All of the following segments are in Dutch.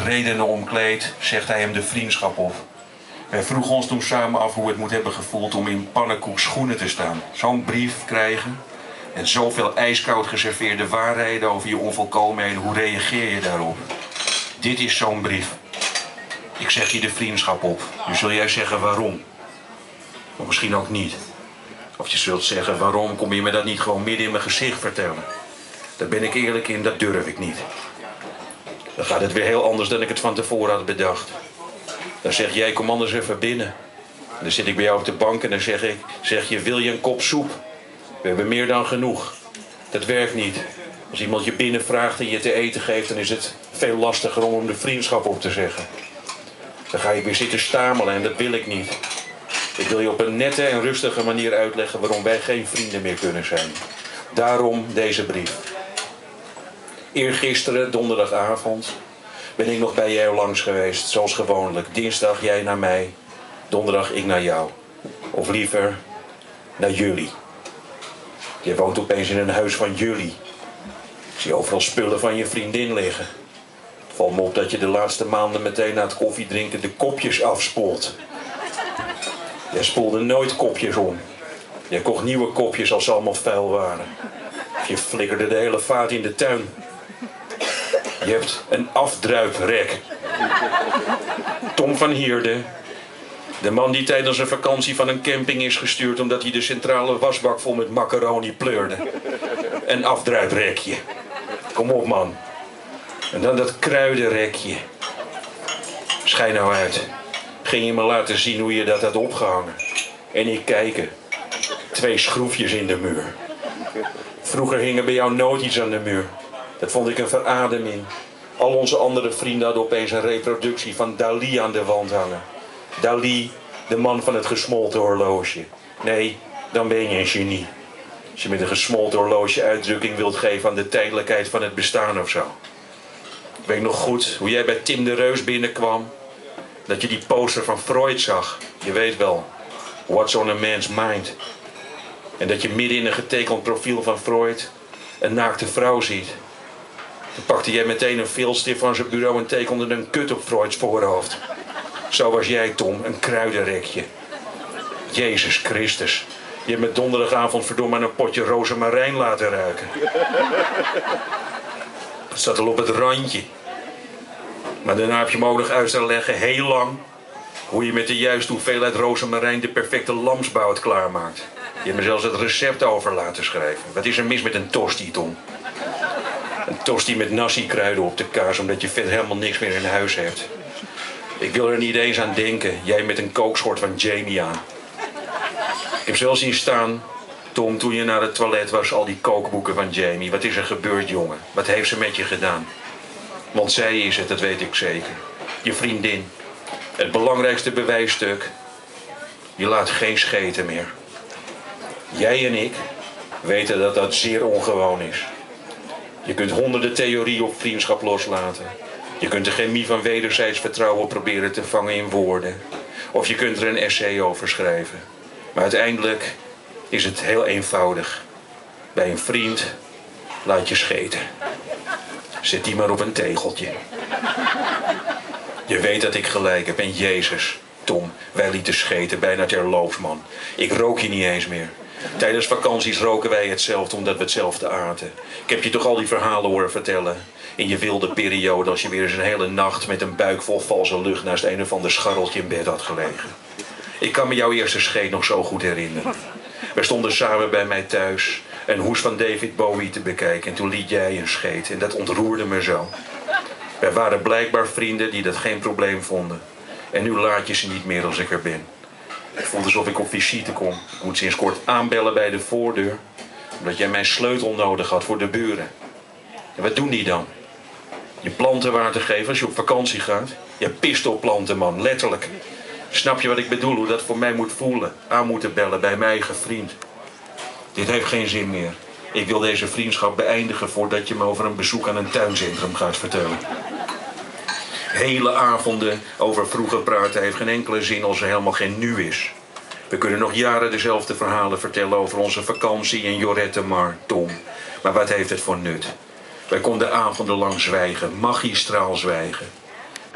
redenen omkleedt, zegt hij hem de vriendschap op. Wij vroegen ons toen samen af hoe het moet hebben gevoeld om in pannenkoek schoenen te staan. Zo'n brief krijgen en zoveel ijskoud geserveerde waarheden over je onvolkomenheden. Hoe reageer je daarop? Dit is zo'n brief. Ik zeg je de vriendschap op. Nu zul jij zeggen waarom. Of misschien ook niet. Of je zult zeggen waarom kom je me dat niet gewoon midden in mijn gezicht vertellen. Daar ben ik eerlijk in, dat durf ik niet. Dan gaat het weer heel anders dan ik het van tevoren had bedacht. Dan zeg jij, kom anders even binnen. En dan zit ik bij jou op de bank en dan zeg je, wil je een kop soep? We hebben meer dan genoeg. Dat werkt niet. Als iemand je binnen vraagt en je te eten geeft, dan is het veel lastiger om de vriendschap op te zeggen. Dan ga je weer zitten stamelen en dat wil ik niet. Ik wil je op een nette en rustige manier uitleggen waarom wij geen vrienden meer kunnen zijn. Daarom deze brief. Eergisteren, donderdagavond, ben ik nog bij jou langs geweest, zoals gewoonlijk. Dinsdag jij naar mij, donderdag ik naar jou. Of liever, naar jullie. Je woont opeens in een huis van jullie. Ik zie overal spullen van je vriendin liggen. Het valt me op dat je de laatste maanden meteen na het koffiedrinken de kopjes afspoelt. Jij spoelde nooit kopjes om. Jij kocht nieuwe kopjes als ze allemaal vuil waren. Of je flikkerde de hele vaat in de tuin. Je hebt een afdruiprek. Tom van Hierde, de man die tijdens een vakantie van een camping is gestuurd omdat hij de centrale wasbak vol met macaroni pleurde. Een afdruiprekje. Kom op man. En dan dat kruidenrekje. Schijn nou uit. Ging je me laten zien hoe je dat had opgehangen. En ik kijken. 2 schroefjes in de muur. Vroeger hing er bij jou nooit iets aan de muur. Dat vond ik een verademing. Al onze andere vrienden hadden opeens een reproductie van Dali aan de wand hangen. Dali, de man van het gesmolten horloge. Nee, dan ben je een genie. Als je met een gesmolten horloge uitdrukking wilt geven aan de tijdelijkheid van het bestaan of zo. Ik weet nog goed hoe jij bij Tim de Reus binnenkwam. Dat je die poster van Freud zag. Je weet wel, what's on a man's mind. En dat je midden in een getekend profiel van Freud een naakte vrouw ziet. Toen pakte jij meteen een vilstift van zijn bureau en tekende een kut op Freuds voorhoofd. Zo was jij, Tom, een kruidenrekje. Jezus Christus. Je hebt me donderdagavond verdomme aan een potje rozemarijn laten ruiken. Het zat al op het randje. Maar daarna heb je me ook nog uit te leggen, heel lang, hoe je met de juiste hoeveelheid rozemarijn de perfecte lamsbout klaarmaakt. Je hebt me zelfs het recept over laten schrijven. Wat is er mis met een tosti, Tom? Een tosti met nasi-kruiden op de kaas, omdat je vet helemaal niks meer in huis hebt. Ik wil er niet eens aan denken, jij met een kookschort van Jamie aan. Ik heb zelfs zien staan, Tom, toen je naar het toilet was, al die kookboeken van Jamie. Wat is er gebeurd, jongen? Wat heeft ze met je gedaan? Want zij is het, dat weet ik zeker. Je vriendin. Het belangrijkste bewijsstuk. Je laat geen scheten meer. Jij en ik weten dat dat zeer ongewoon is. Je kunt honderden theorieën op vriendschap loslaten. Je kunt de chemie van wederzijds vertrouwen proberen te vangen in woorden. Of je kunt er een essay over schrijven. Maar uiteindelijk is het heel eenvoudig. Bij een vriend laat je scheten. Zet die maar op een tegeltje. Je weet dat ik gelijk heb. En Jezus, Tom, wij lieten scheten bijna terloops, man. Ik rook je niet eens meer. Tijdens vakanties roken wij hetzelfde omdat we hetzelfde aten. Ik heb je toch al die verhalen horen vertellen. In je wilde periode als je weer eens een hele nacht met een buik vol valse lucht naast een of ander scharreltje in bed had gelegen. Ik kan me jouw eerste scheet nog zo goed herinneren. We stonden samen bij mij thuis een hoes van David Bowie te bekijken. En toen liet jij een scheet. En dat ontroerde me zo. Wij waren blijkbaar vrienden die dat geen probleem vonden. En nu laat je ze niet meer als ik er ben. Het voelt alsof ik op visite kom. Ik moet sinds kort aanbellen bij de voordeur. Omdat jij mijn sleutel nodig had voor de buren. En wat doen die dan? Je planten water geven als je op vakantie gaat. Je pist op planten, man. Letterlijk. Snap je wat ik bedoel? Hoe dat voor mij moet voelen? Aan moeten bellen bij mijn eigen vriend. Dit heeft geen zin meer. Ik wil deze vriendschap beëindigen voordat je me over een bezoek aan een tuincentrum gaat vertellen. Hele avonden over vroeger praten heeft geen enkele zin als er helemaal geen nu is. We kunnen nog jaren dezelfde verhalen vertellen over onze vakantie in Jorette Mar, Tom. Maar wat heeft het voor nut? Wij konden avonden lang zwijgen, magistraal zwijgen.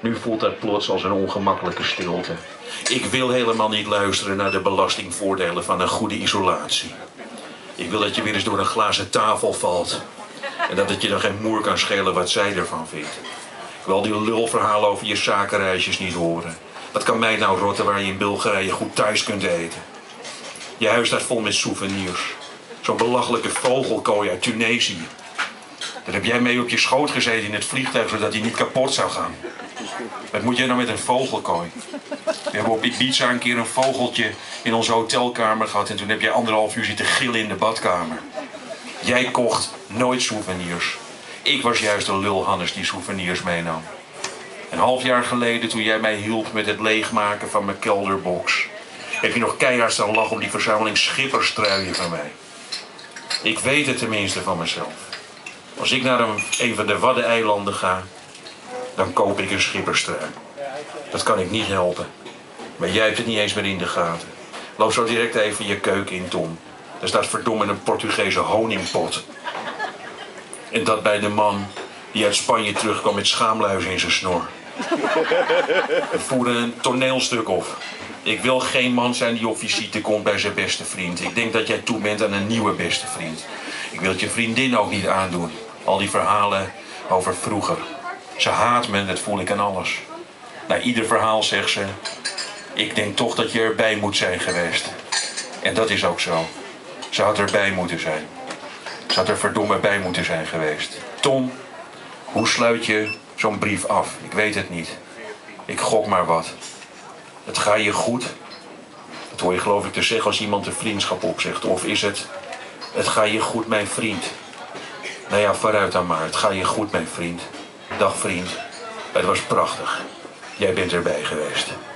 Nu voelt dat plots als een ongemakkelijke stilte. Ik wil helemaal niet luisteren naar de belastingvoordelen van een goede isolatie. Ik wil dat je weer eens door een glazen tafel valt. En dat het je dan geen moer kan schelen wat zij ervan vindt. Ik wil die lulverhalen over je zakenreisjes niet horen. Wat kan mij nou rotten waar je in Bulgarije goed thuis kunt eten? Je huis staat vol met souvenirs. Zo'n belachelijke vogelkooi uit Tunesië. Daar heb jij mee op je schoot gezeten in het vliegtuig zodat hij niet kapot zou gaan. Wat moet jij nou met een vogelkooi? We hebben op Ibiza een keer een vogeltje in onze hotelkamer gehad en toen heb jij 1,5 uur zitten gillen in de badkamer. Jij kocht nooit souvenirs. Ik was juist de lulhannes die souvenirs meenam. Een half jaar geleden, toen jij mij hielp met het leegmaken van mijn kelderbox, heb je nog keihard staan lachen om die verzameling schipperstruien van mij. Ik weet het tenminste van mezelf. Als ik naar een van de Waddeneilanden ga, dan koop ik een schipperstrui. Dat kan ik niet helpen. Maar jij hebt het niet eens meer in de gaten. Loop zo direct even je keuken in, Tom. Daar staat verdomme een Portugese honingpot. En dat bij de man die uit Spanje terugkwam met schaamluizen in zijn snor. We voeren een toneelstuk op. Ik wil geen man zijn die op visite komt bij zijn beste vriend. Ik denk dat jij toe bent aan een nieuwe beste vriend. Ik wil het je vriendin ook niet aandoen. Al die verhalen over vroeger. Ze haat me, dat voel ik aan alles. Na ieder verhaal zegt ze: ik denk toch dat je erbij moet zijn geweest. En dat is ook zo. Ze had erbij moeten zijn. Ze had er verdomme bij moeten zijn geweest. Tom, hoe sluit je zo'n brief af? Ik weet het niet. Ik gok maar wat. Het gaat je goed. Dat hoor je geloof ik te zeggen als iemand de vriendschap opzegt. Of is het: het gaat je goed, mijn vriend. Nou ja, vooruit dan maar. Het gaat je goed, mijn vriend. Dag vriend. Het was prachtig. Jij bent erbij geweest.